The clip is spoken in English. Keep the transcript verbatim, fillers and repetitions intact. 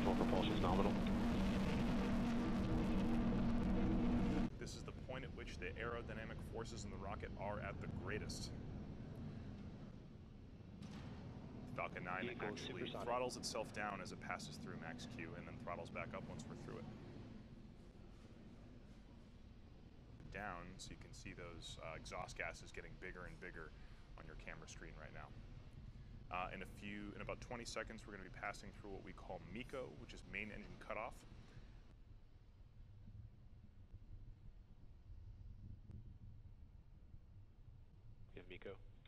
Full propulsion is nominal. This is the point at which the aerodynamic forces in the rocket are at the greatest. Falcon nine Vehicle actually supersonic. throttles itself down as it passes through max Q and then throttles back up once we're through it. Down, so you can see those uh, exhaust gases getting bigger and bigger on your camera screen right now. Uh, in a few, in about twenty seconds, we're going to be passing through what we call MECO, which is main engine cutoff. We have MECO.